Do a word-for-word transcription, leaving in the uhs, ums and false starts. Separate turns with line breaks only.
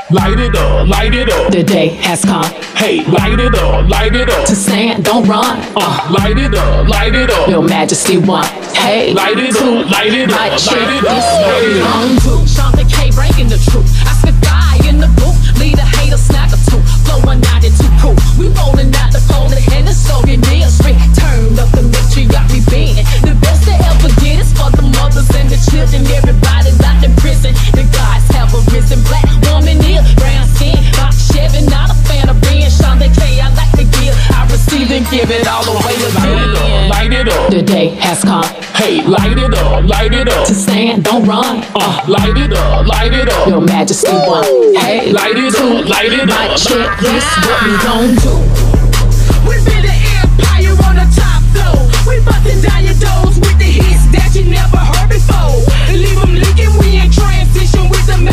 light it up, light it up.
The day has come.
Hey, light it up, light it up.
To stand, don't run.
Uh, light it up, light it up.
Your Majesty one. Hey,
light it up, light it up,
light
light it
this
up,
what
light
we
it up.
gon' do. Shanta K breaking the truth. I spit fire in the booth. Lead a hater, snack or two. Flowing ninety-two proof. We rolling out the phone and the Soviet industry. Turn up the matriarchy being the best to ever get is for the mothers and the children. Everybody's out in prison. The gods have arisen. Black woman here, brown skin, box Chevy. Not a fan of being Shanta K. I like to give. I receive and give it all away again.
Light it up,
The day has come.
hey, light it up, light it up.
To stand, don't run.
Uh, light it up, light it up.
Your Majesty one. Hey,
Light it up, light it
mic
up.
check, this what we gon' do.
We been the empire on the top floor. We bustin' down your doors with the hits that you never heard before. Leave them leaking, we in transition with the